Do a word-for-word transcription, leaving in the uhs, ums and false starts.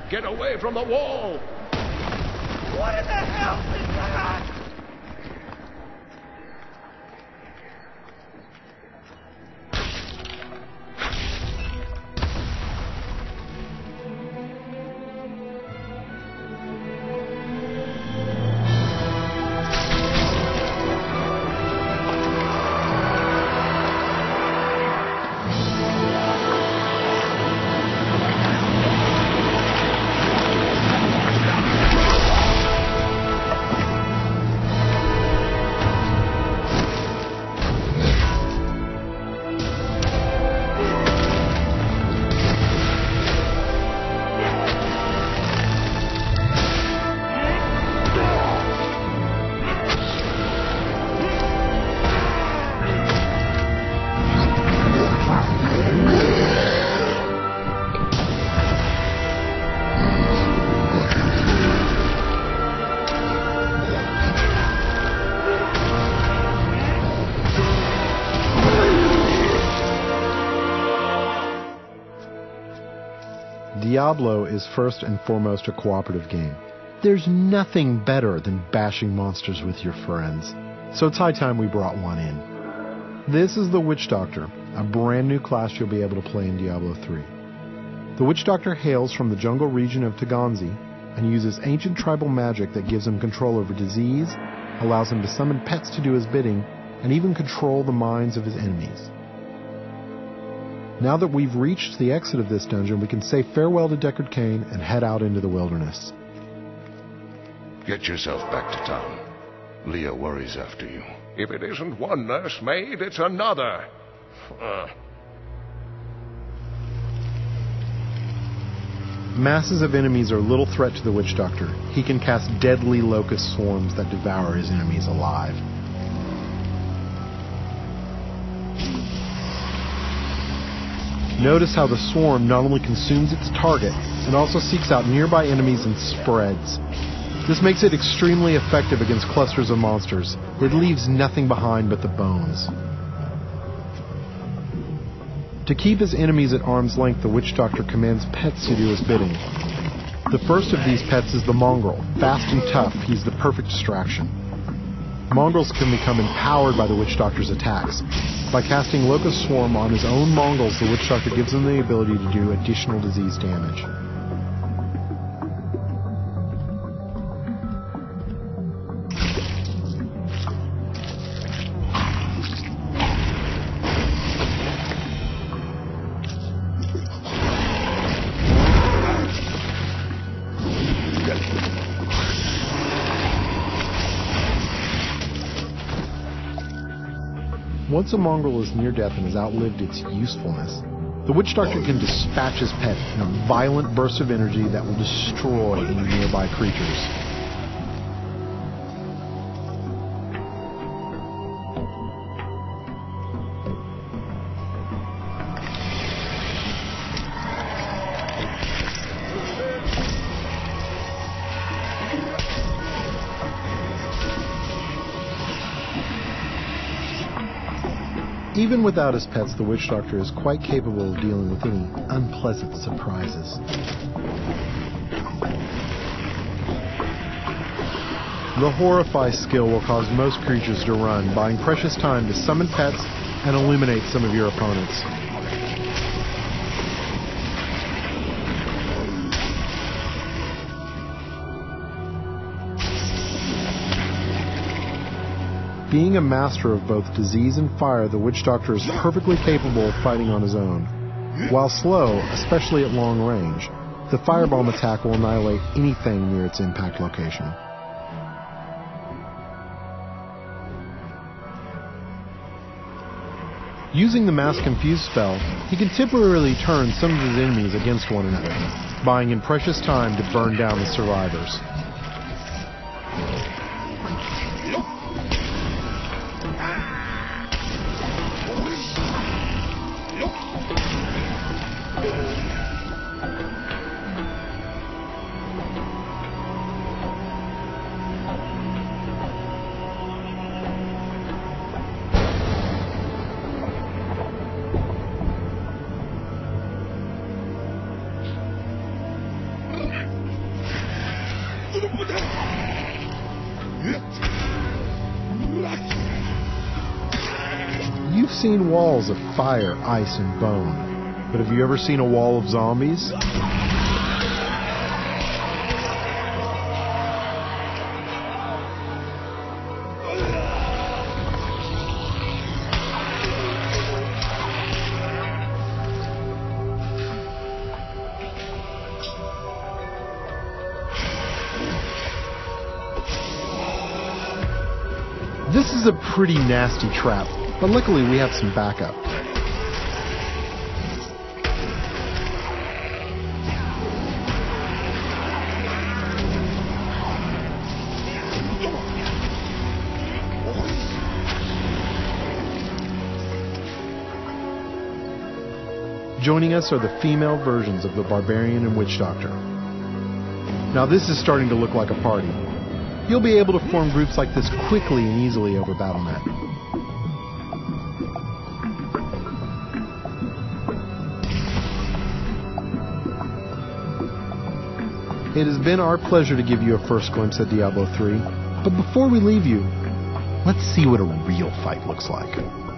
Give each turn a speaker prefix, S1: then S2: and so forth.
S1: Get away from the wall!
S2: What in the hell is that?
S3: Diablo is first and foremost a cooperative game. There's nothing better than bashing monsters with your friends. So it's high time we brought one in. This is the Witch Doctor, a brand new class you'll be able to play in Diablo three. The Witch Doctor hails from the jungle region of Taganzi and uses ancient tribal magic that gives him control over disease, allows him to summon pets to do his bidding, and even control the minds of his enemies. Now that we've reached the exit of this dungeon, we can say farewell to Deckard Cain and head out into the wilderness.
S4: Get yourself back to town. Leah worries after you.
S1: If it isn't one nursemaid, it's another. Uh.
S3: Masses of enemies are little threat to the Witch Doctor. He can cast deadly locust swarms that devour his enemies alive. Notice how the swarm not only consumes its target, it also seeks out nearby enemies and spreads. This makes it extremely effective against clusters of monsters. It leaves nothing behind but the bones. To keep his enemies at arm's length, the Witch Doctor commands pets to do his bidding. The first of these pets is the mongrel. Fast and tough, he's the perfect distraction. Mongrels can become empowered by the Witch Doctor's attacks. By casting Locust Swarm on his own mongrels, the Witch Doctor gives them the ability to do additional disease damage. Once a mongrel is near death and has outlived its usefulness, the Witch Doctor can dispatch his pet in a violent burst of energy that will destroy any nearby creatures. Even without his pets, the Witch Doctor is quite capable of dealing with any unpleasant surprises. The Horrify skill will cause most creatures to run, buying precious time to summon pets and eliminate some of your opponents. Being a master of both disease and fire, the Witch Doctor is perfectly capable of fighting on his own. While slow, especially at long range, the firebomb attack will annihilate anything near its impact location. Using the Mass Confuse spell, he can temporarily turn some of his enemies against one another, buying him precious time to burn down the survivors. You've seen walls of fire, ice, and bone, but have you ever seen a wall of zombies? This is a pretty nasty trap, but luckily we have some backup. Joining us are the female versions of the Barbarian and Witch Doctor. Now this is starting to look like a party. You'll be able to form groups like this quickly and easily over Battle dot net. It has been our pleasure to give you a first glimpse at Diablo three, but before we leave you, let's see what a real fight looks like.